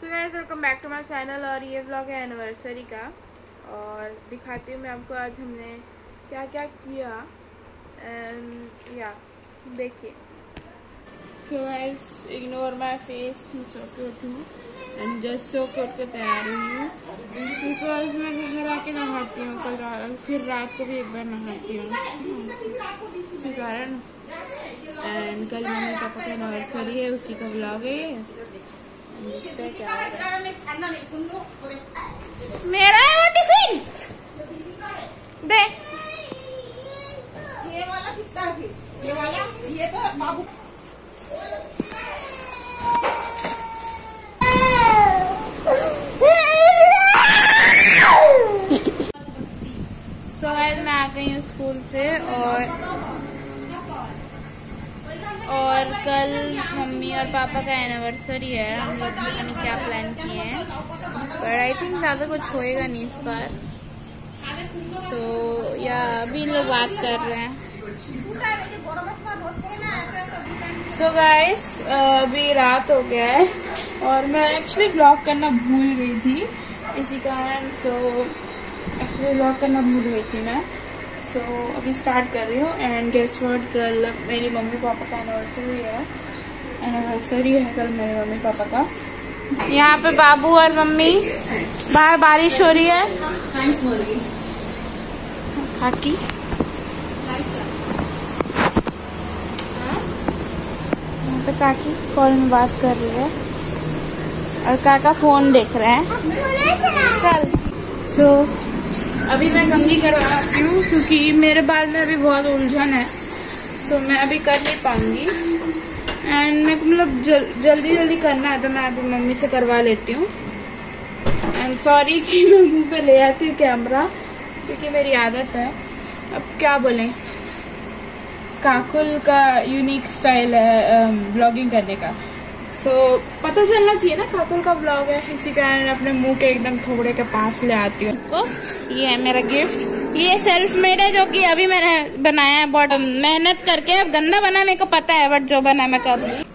So guys welcome back to my channel. और ये vlog है एनिवर्सरी का और दिखाती हूँ मैं आपको आज हमने क्या क्या किया एंड या देखिए। So guys ignore my face, मैं सो के उठी हूँ एंड जस्ट सो के उठ के तैयार हुई हूँ बिकॉज मैं घर आके नहाती हूँ। कल फिर रात को भी एक बार नहाती हूँ इसी कारण। एंड कल मम्मी पापा का एनिवर्सरी है, उसी का व्लॉग है ये। मेरा है वो टिफिन दे। ये वाला किसका है? ये वाला ये तो बाबू। सो गाइस मैं आ गई हूँ स्कूल से और कल मम्मी और पापा का एनिवर्सरी है। हम लोग पता नहीं क्या प्लान किए हैं बट आई थिंक ज़्यादा कुछ होएगा नहीं इस बार। सो या अभी इन लोग बात कर रहे हैं। सो गाइस अभी रात हो गया है और मैं एक्चुअली व्लॉग करना भूल गई थी इसी कारण। सो एक्चुअली व्लॉग करना भूल गई थी मैं। सो अभी स्टार्ट कर रही हूँ एंड गेस व्हाट, कल मेरी मम्मी पापा का एनिवर्सरी है कल मेरे मम्मी पापा का। यहाँ पे बाबू और मम्मी, बाहर बारिश हो रही है। काकी यहाँ पे काकी कॉल में बात कर रही है और काका फोन देख रहे हैं। चल सो अभी मैं कंघी करवाती हूँ क्योंकि मेरे बाल में अभी बहुत उलझन है। सो मैं अभी कर नहीं पाऊंगी एंड मेरे को मतलब जल्दी करना है तो मैं अभी मम्मी से करवा लेती हूँ। एंड सॉरी कि मैं मुंह पे ले आती हूँ कैमरा क्योंकि मेरी आदत है। अब क्या बोलें, काकुल का यूनिक स्टाइल है ब्लॉगिंग करने का। सो पता चलना चाहिए ना काकुल का ब्लॉग है, इसी कारण अपने मुंह के एकदम थोड़े के पास ले आती हूँ। तो ये है मेरा गिफ्ट, ये सेल्फ मेड है जो कि अभी मैंने बनाया है बहुत मेहनत करके। अब गंदा बना मेरे को पता है बट जो बना मैं कर रही।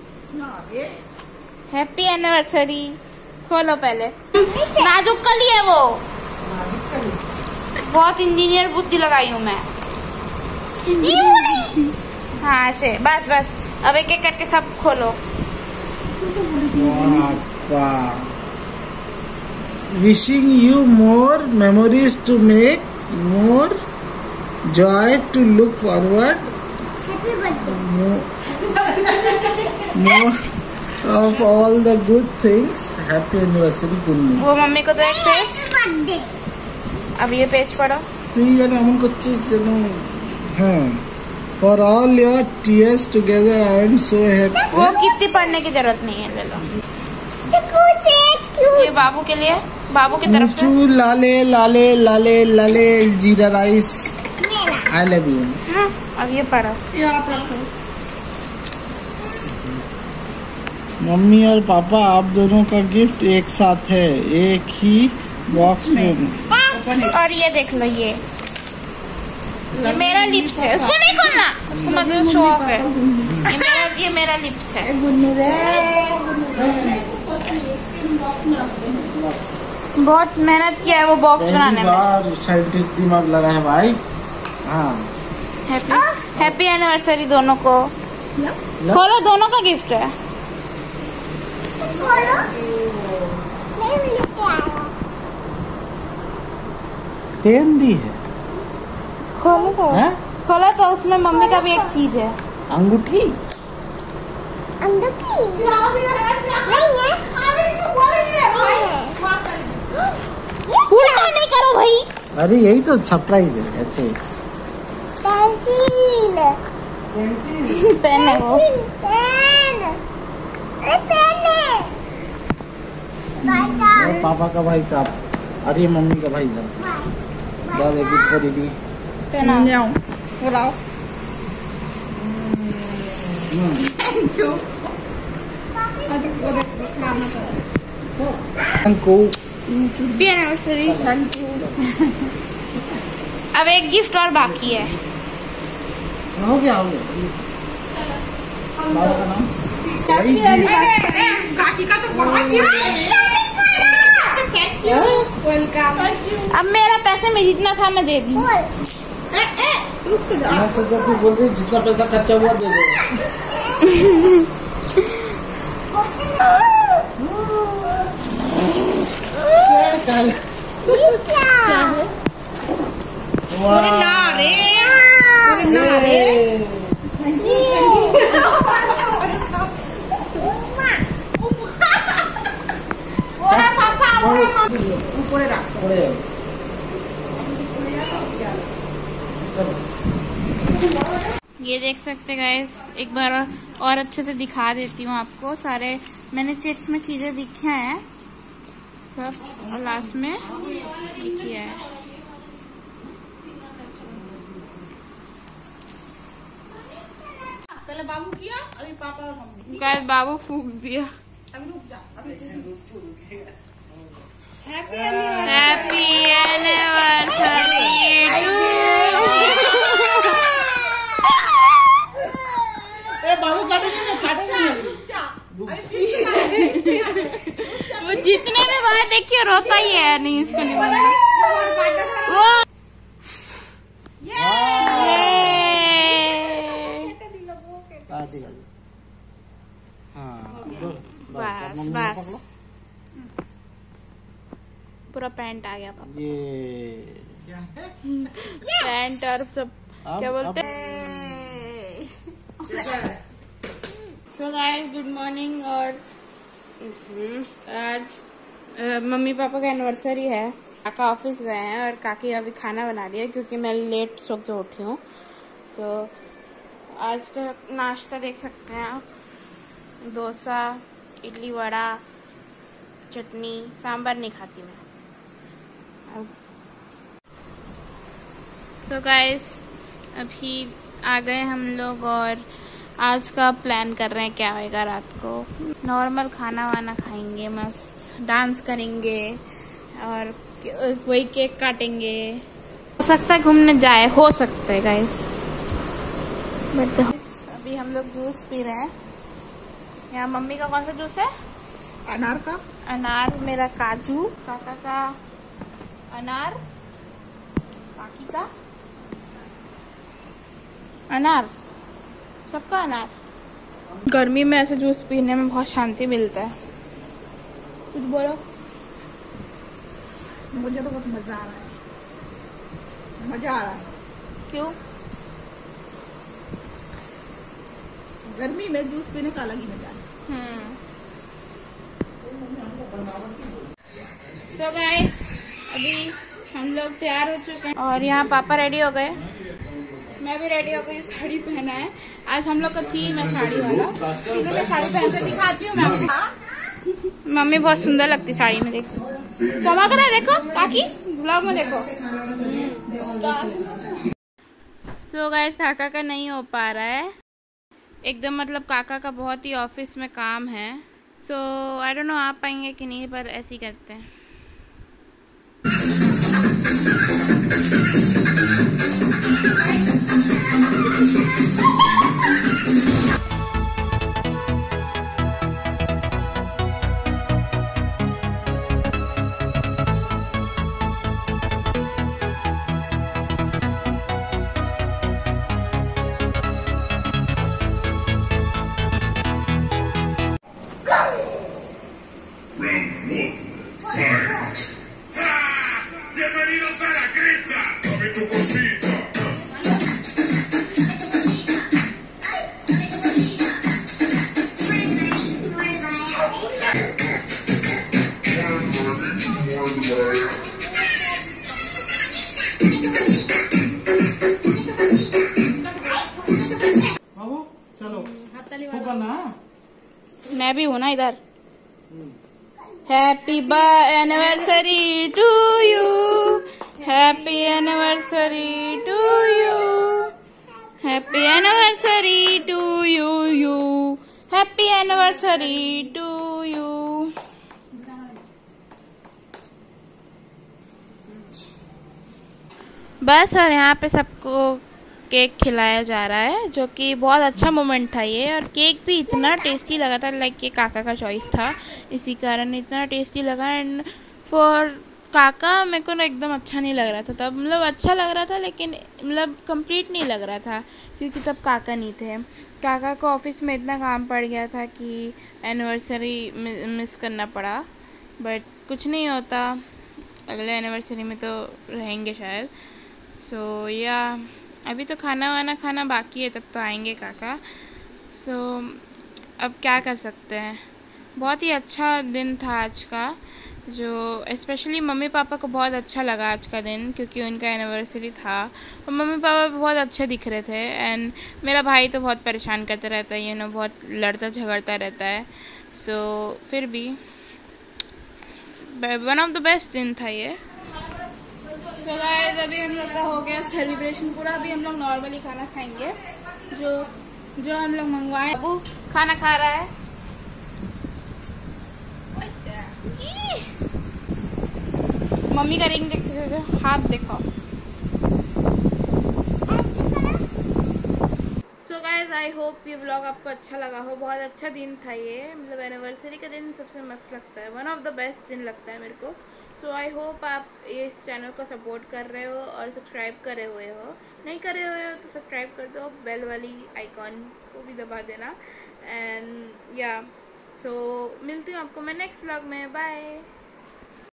Happy anniversary. खोलो पहले। नाजुक कली है वो, बहुत इंजीनियर बुद्धि लगाई हूँ मैं। हाँ ऐसे बस अब एक एक करके सब खोलो। Wishing you more memories to make, more joy to look forward, Happy birthday. more of all the good things. Happy anniversary Kunni. वो मम्मी को देख पेज, Happy birthday. अब ये पेज पढ़ो। तू ये ना हमको चीज जनो हाँ। For all your tears together, I am so happy. वो कितनी पढ़ने की जरूरत नहीं है, ले लो। ये बाबू के लिए, बाबू की तरफ से। मुचू लाले जीरा राइस। I love you. हाँ, अब ये पढ़ो। मम्मी और पापा आप दोनों का गिफ्ट एक साथ है, एक ही बॉक्स में। और ये देख लो, ये मेरा लिप्स है, उसको नहीं खोलना, उसको मतलब शो ऑफ है। ये मेरा लिप्स है। बहुत मेहनत किया है वो बॉक्स बनाने में। साइंटिस्ट दिमाग लगा है भाई। हाँ हैप्पी एनिवर्सरी दोनों को। खोलो, दोनों का गिफ्ट है। पेन दी है। खोलो तो उसमें मम्मी का भी एक चीज है। अंगूठी। उल्टा नहीं करो भाई। अरे यही तो सरप्राइज है। अच्छे पेन है वो। पापा का भाई साहब, अरे मम्मी का भाई साहब। दादा गिफ्ट कर दी। पेन आओ, बुलाओ। Happy anniversary. Thank you. अब एक गिफ्ट और बाकी है। हो गया बाबा का नाम काकी का तो बड़ा गिफ्ट है। अब मेरा पैसे में जितना था मैं दे दी। मैं सोचा तू बोल रही जितना पैसा खर्चा हुआ दे दो। ये देख सकते गाइस, एक बार और अच्छे से दिखा देती हूँ आपको। सारे मैंने चिट्स में चीजें लिखी हैं सब, और लास्ट में लिखी है। पहले बाबू किया, अभी पापा और मम्मी। गाइस बाबू फूक दिया। अभी रुक जा, अभी हैप्पी एनिवर्सरी बाबू काटेंगे। वो जितने में बार देखिए रोता ही है, नहीं इसको नहीं बोला वो। बस बस पूरा पैंट आ गया पापा। ये पैंट और सब क्या बोलते हैं। So guys good morning. और आज मम्मी पापा का एनिवर्सरी है। काका ऑफिस गए हैं और काकी अभी खाना बना रही है क्योंकि मैं लेट सो के उठी हूँ। तो आज का नाश्ता देख सकते हैं आप, डोसा, इडली, वड़ा, चटनी, सांभर नहीं खाती मैं। तो गाइस अभी आ गए हम लोग और आज का प्लान कर रहे हैं क्या होएगा। रात को नॉर्मल खाना वाना खाएंगे, मस्त डांस करेंगे और वही केक काटेंगे। हो सकता है घूमने जाए, हो सकता है गाइस। बट अभी हम लोग जूस पी रहे हैं। यहाँ मम्मी का कौन सा जूस है? अनार का। अनार, मेरा काजू, काका का अनार, काकी का अनार, सबका अनार। गर्मी में ऐसे जूस पीने में बहुत शांति मिलता है। कुछ बोलो। मुझे तो बहुत मजा आ रहा है, मजा आ रहा है। क्यों? गर्मी में जूस पीने का अलग ही मजा है। सो गाइस अभी हम लोग तैयार हो चुके हैं और यहाँ पापा रेडी हो गए, मैं भी रेडी हो गई। साड़ी पहना है, आज हम लोग का थीम है साड़ी वाला। ठीक है, मैं साड़ी पहन के दिखाती हूँ मैं आपको। मम्मी बहुत सुंदर लगती साड़ी में, देखो चमक रहा है, देखो काकी ब्लॉग में देखो। सो गाइस काका का नहीं हो पा रहा है एकदम, मतलब काका का बहुत ही ऑफिस में काम है। सो आई डोंट नो आप पाएंगे कि नहीं, पर ऐसे ही करते हैं। Bienvenidos a la cripta. Dame tu cosita. बाबू चलो करना। मैं भी हूँ ना इधर। Happy anniversary to you, happy anniversary to you, happy anniversary to you, happy anniversary to you. बस और यहाँ पे सबको केक खिलाया जा रहा है, जो कि बहुत अच्छा मोमेंट था ये। और केक भी इतना टेस्टी लगा था, लाइक ये काका का चॉइस था, इसी कारण इतना टेस्टी लगा। एंड फॉर काका मेरे को ना एकदम अच्छा नहीं लग रहा था तब, मतलब अच्छा लग रहा था लेकिन मतलब कंप्लीट नहीं लग रहा था, क्योंकि तब काका नहीं थे। काका को ऑफिस में इतना काम पड़ गया था कि एनिवर्सरी मिस करना पड़ा, बट कुछ नहीं होता, अगले एनिवर्सरी में तो रहेंगे शायद। सो या अभी तो खाना वाना खाना बाकी है, तब तो आएंगे काका। सो अब क्या कर सकते हैं। बहुत ही अच्छा दिन था आज का, जो स्पेशली मम्मी पापा को बहुत अच्छा लगा आज का दिन, क्योंकि उनका एनिवर्सरी था और मम्मी पापा बहुत अच्छे दिख रहे थे। एंड मेरा भाई तो बहुत परेशान करता रहता है, बहुत लड़ता झगड़ता रहता है। सो फिर भी वन ऑफ द बेस्ट दिन था ये। सो गाइस अभी हम लोग का हो गया सेलिब्रेशन पूरा। अभी हम लोग नॉर्मली खाना खाएंगे, जो हम लोग मंगवाए। अबू खाना खा रहा है। मम्मी का रिंग देख, हाथ देखो। सो गाइज आई होप ये व्लॉग आपको अच्छा लगा हो। बहुत अच्छा दिन था ये, मतलब एनिवर्सरी का दिन सबसे मस्त लगता है, वन ऑफ द बेस्ट दिन लगता है मेरे को। सो आई होप आप इस चैनल को सपोर्ट कर रहे हो और सब्सक्राइब करे हुए हो। नहीं करे हुए हो तो सब्सक्राइब कर दो, बेल वाली आइकॉन को भी दबा देना। एंड या सो मिलती हूँ आपको मैं नेक्स्ट व्लॉग में। बाय।